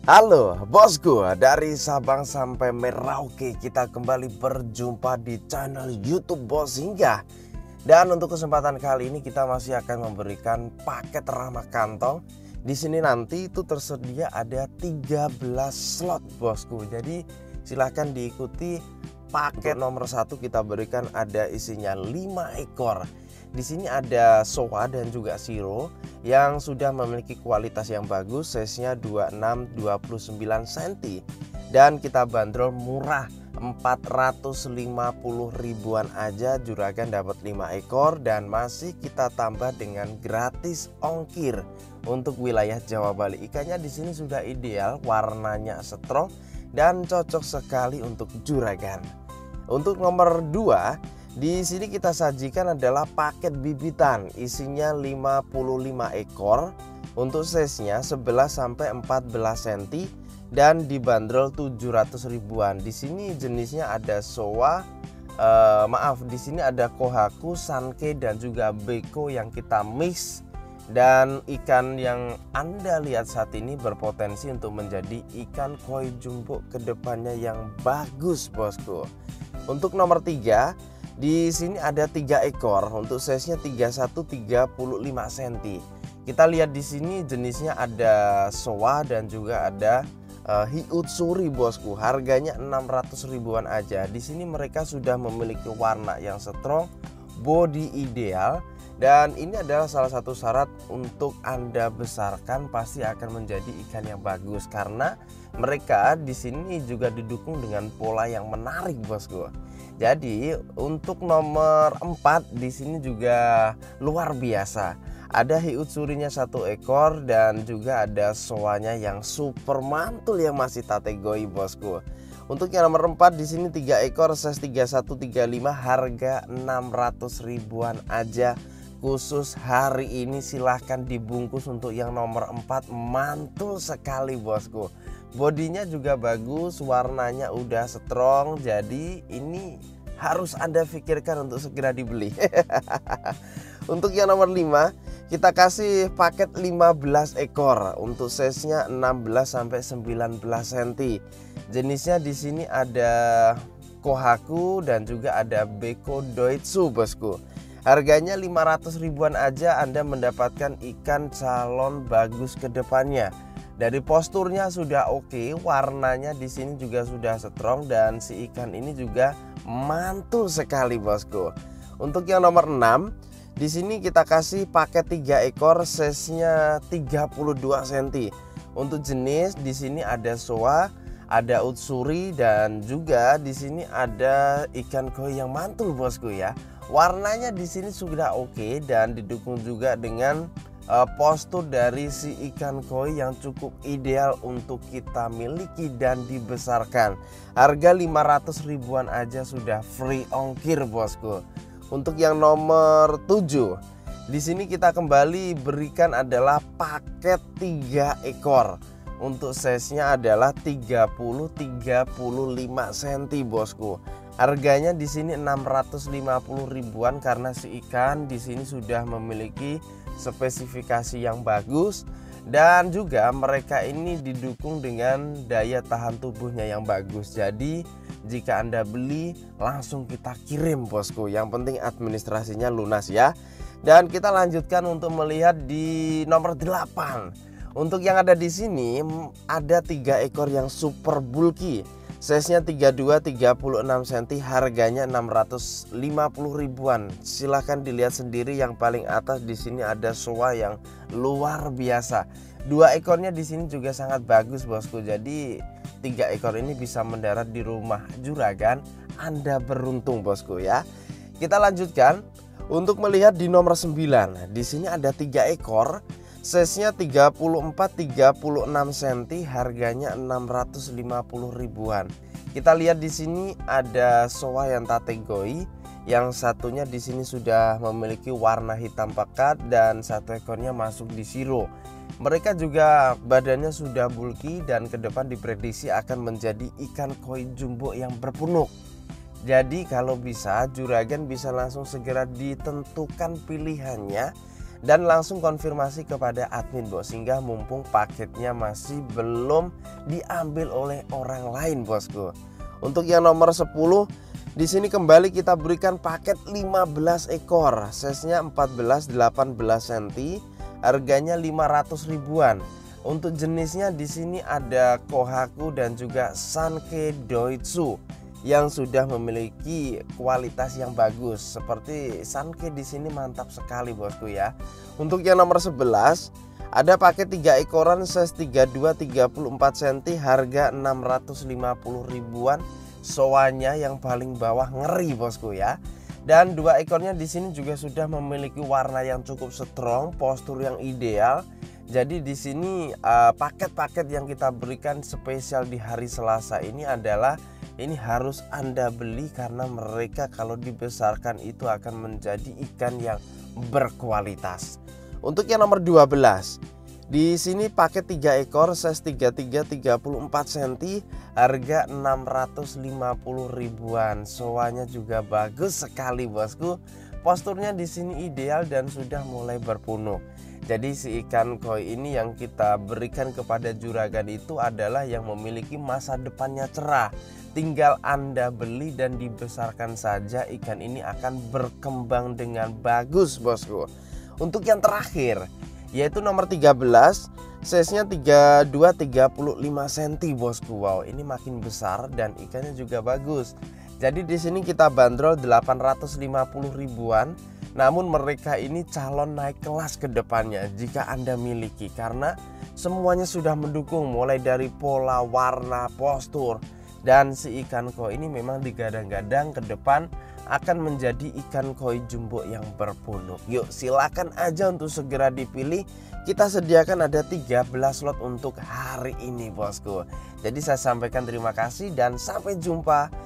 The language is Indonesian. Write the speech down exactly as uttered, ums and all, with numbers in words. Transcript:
Halo bosku, dari Sabang sampai Merauke kita kembali berjumpa di channel YouTube Bos Singgah. Dan untuk kesempatan kali ini kita masih akan memberikan paket ramah kantong. Di sini nanti itu tersedia ada tiga belas slot bosku. Jadi silahkan diikuti paket nomor satu, kita berikan ada isinya lima ekor. Di sini ada Showa dan juga Shiro yang sudah memiliki kualitas yang bagus, size-nya dua puluh enam dua puluh sembilan sentimeter, dan kita bandrol murah empat ratus lima puluh ribuan aja. Juragan dapat lima ekor dan masih kita tambah dengan gratis ongkir untuk wilayah Jawa Bali. Ikannya di sini sudah ideal, warnanya strong dan cocok sekali untuk juragan. Untuk nomor dua, di sini kita sajikan adalah paket bibitan, isinya lima puluh lima ekor untuk size-nya sebelas sampai empat belas sentimeter dan dibanderol tujuh ratus ribuan. Di sini jenisnya ada Showa, eh, maaf, di sini ada Kohaku, Sanke dan juga Beko yang kita mix. Dan ikan yang Anda lihat saat ini berpotensi untuk menjadi ikan koi jumbo kedepannya yang bagus bosku. Untuk nomor tiga, di sini ada tiga ekor untuk size-nya tiga puluh satu tiga puluh lima sentimeter. Kita lihat di sini jenisnya ada Showa dan juga ada uh, Hiutsuri bosku. Harganya enam ratus ribuan aja. Di sini mereka sudah memiliki warna yang strong, body ideal, dan ini adalah salah satu syarat untuk Anda besarkan pasti akan menjadi ikan yang bagus karena mereka di sini juga didukung dengan pola yang menarik bosku. Jadi untuk nomor empat di sini juga luar biasa. Ada Hiutsurinya satu ekor dan juga ada Showanya yang super mantul yang masih tategoi bosku. Untuk yang nomor empat di sini tiga ekor size tiga puluh satu tiga puluh lima, harga enam ratus ribuan aja. Khusus hari ini silahkan dibungkus untuk yang nomor empat, mantul sekali bosku. Bodinya juga bagus, warnanya udah strong, jadi ini harus Anda pikirkan untuk segera dibeli. Untuk yang nomor lima, kita kasih paket lima belas ekor untuk size-nya enam belas sampai sembilan belas sentimeter. Jenisnya di sini ada Kohaku dan juga ada Beko Doitsu bosku. Harganya lima ratus ribuan aja Anda mendapatkan ikan calon bagus ke depannya. Dari posturnya sudah oke, warnanya di sini juga sudah strong dan si ikan ini juga mantul sekali bosku. Untuk yang nomor enam, di sini kita kasih paket tiga ekor size-nya tiga puluh dua sentimeter. Untuk jenis di sini ada Showa, ada Utsuri dan juga di sini ada ikan koi yang mantul bosku ya. Warnanya di sini sudah oke dan didukung juga dengan uh, postur dari si ikan koi yang cukup ideal untuk kita miliki dan dibesarkan. Harga lima ratus ribuan aja sudah free ongkir bosku. Untuk yang nomor tujuh, di sini kita kembali berikan adalah paket tiga ekor. Untuk size-nya adalah tiga puluh tiga puluh lima sentimeter bosku. Harganya di sini enam ratus lima puluh ribuan karena si ikan di sini sudah memiliki spesifikasi yang bagus dan juga mereka ini didukung dengan daya tahan tubuhnya yang bagus. Jadi jika Anda beli langsung kita kirim bosku. Yang penting administrasinya lunas ya. Dan kita lanjutkan untuk melihat di nomor delapan. Untuk yang ada di sini ada tiga ekor yang super bulky. Size-nya tiga puluh dua tiga puluh enam sentimeter, harganya enam ratus lima puluh ribuan. Silahkan dilihat sendiri yang paling atas di sini ada Showa yang luar biasa. Dua ekornya di sini juga sangat bagus bosku. Jadi tiga ekor ini bisa mendarat di rumah juragan. Anda beruntung bosku ya. Kita lanjutkan untuk melihat di nomor sembilan. Di sini ada tiga ekor. Size-nya tiga puluh empat tiga puluh enam sentimeter, harganya enam ratus lima puluh ribuan. Kita lihat di sini ada Showa yang tategoi, yang satunya di sini sudah memiliki warna hitam pekat dan satu ekornya masuk di Shiro. Mereka juga badannya sudah bulky dan ke depan diprediksi akan menjadi ikan koi jumbo yang berpunuk. Jadi kalau bisa juragan bisa langsung segera ditentukan pilihannya dan langsung konfirmasi kepada admin bos, sehingga mumpung paketnya masih belum diambil oleh orang lain bosku. Untuk yang nomor sepuluh, di sini kembali kita berikan paket lima belas ekor, size-nya empat belas delapan belas sentimeter, harganya lima ratus ribuan. Untuk jenisnya di sini ada Kohaku dan juga Sankei Doitsu yang sudah memiliki kualitas yang bagus. Seperti Sankei di sini mantap sekali bosku ya. Untuk yang nomor sebelas, ada paket tiga ekoran size tiga puluh dua tiga puluh empat sentimeter, harga enam ratus lima puluh ribuan. Soanya yang paling bawah ngeri bosku ya. Dan dua ekornya di sini juga sudah memiliki warna yang cukup strong, postur yang ideal. Jadi di sini paket-paket uh, yang kita berikan spesial di hari Selasa ini adalah ini harus Anda beli, karena mereka kalau dibesarkan itu akan menjadi ikan yang berkualitas. Untuk yang nomor dua belas, di sini paket tiga ekor size tiga puluh tiga tiga puluh empat sentimeter, harga enam ratus lima puluh ribuan. Soanya juga bagus sekali bosku. Posturnya di sini ideal dan sudah mulai berpunuk. Jadi si ikan koi ini yang kita berikan kepada juragan itu adalah yang memiliki masa depannya cerah. Tinggal Anda beli dan dibesarkan saja, ikan ini akan berkembang dengan bagus bosku. Untuk yang terakhir, yaitu nomor tiga belas, size-nya tiga puluh dua tiga puluh lima sentimeter bosku. Wow, ini makin besar dan ikannya juga bagus. Jadi di sini kita bandrol delapan ratus lima puluh ribuan. Namun mereka ini calon naik kelas ke depannya jika Anda miliki, karena semuanya sudah mendukung, mulai dari pola, warna, postur. Dan si ikan koi ini memang digadang-gadang ke depan akan menjadi ikan koi jumbo yang berpunuk. Yuk silakan aja untuk segera dipilih. Kita sediakan ada tiga belas slot untuk hari ini bosku. Jadi saya sampaikan terima kasih dan sampai jumpa